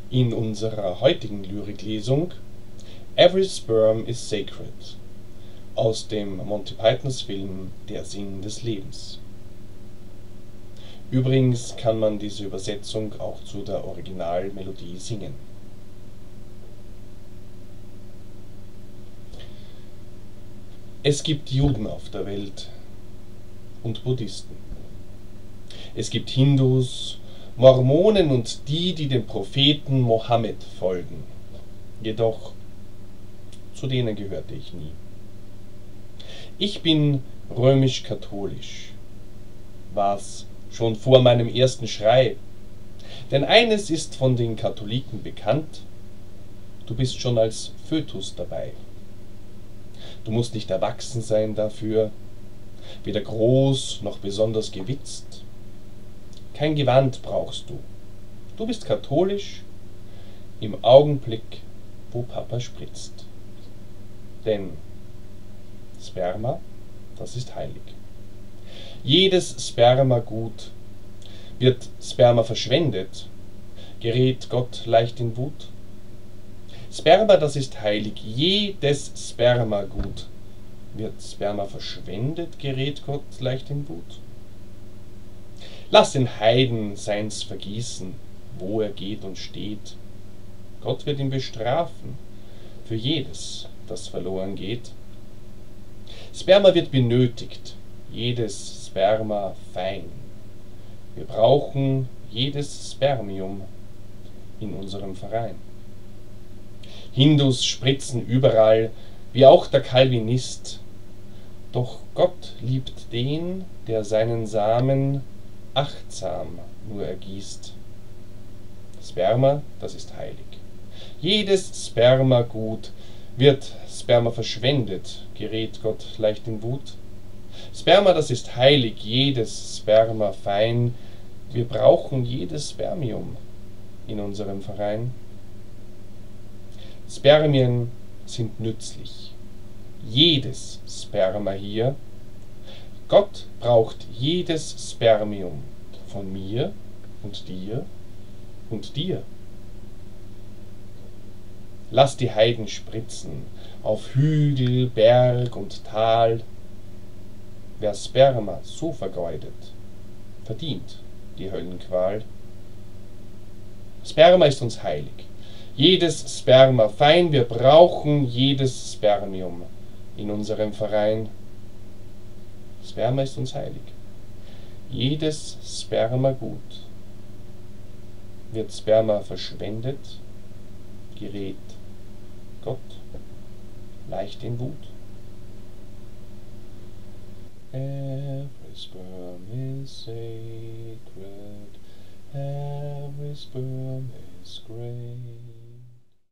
In unserer heutigen Lyriklesung Every Sperm is Sacred aus dem Monty Pythons Film Der Sinn des Lebens. Übrigens kann man diese Übersetzung auch zu der Originalmelodie singen. Es gibt Juden auf der Welt und Buddhisten. Es gibt Hindus, Mormonen und die dem Propheten Mohammed folgen. Jedoch zu denen gehörte ich nie. Ich bin römisch-katholisch, war's schon vor meinem ersten Schrei. Denn eines ist von den Katholiken bekannt: Du bist schon als Fötus dabei. Du musst nicht erwachsen sein dafür, weder groß noch besonders gewitzt. Kein Gewand brauchst du. Du bist katholisch im Augenblick, wo Papa spritzt. Denn Sperma, das ist heilig. Jedes Spermagut. Wird Sperma verschwendet, gerät Gott leicht in Wut. Sperma, das ist heilig. Jedes Spermagut. Wird Sperma verschwendet, gerät Gott leicht in Wut. Lass den Heiden seins vergießen, wo er geht und steht. Gott wird ihn bestrafen für jedes, das verloren geht. Sperma wird benötigt, jedes Sperma fein. Wir brauchen jedes Spermium in unserem Verein. Hindus spritzen überall, wie auch der Calvinist. Doch Gott liebt den, der seinen Samen achtsam nur ergießt. Sperma, das ist heilig. Jedes Spermagut. Wird Sperma verschwendet, gerät Gott leicht in Wut. Sperma, das ist heilig. Jedes Sperma fein. Wir brauchen jedes Spermium in unserem Verein. Spermien sind nützlich. Jedes Sperma hier. Gott braucht jedes Spermium von mir und dir und dir. Lass die Heiden spritzen auf Hügel, Berg und Tal. Wer Sperma so vergeudet, verdient die Höllenqual. Sperma ist uns heilig. Jedes Sperma fein. Wir brauchen jedes Spermium in unserem Verein. Sperma ist uns heilig. Jedes Sperma gut. Wird Sperma verschwendet, gerät Gott leicht in Wut. Every sperm is sacred, every sperm is great.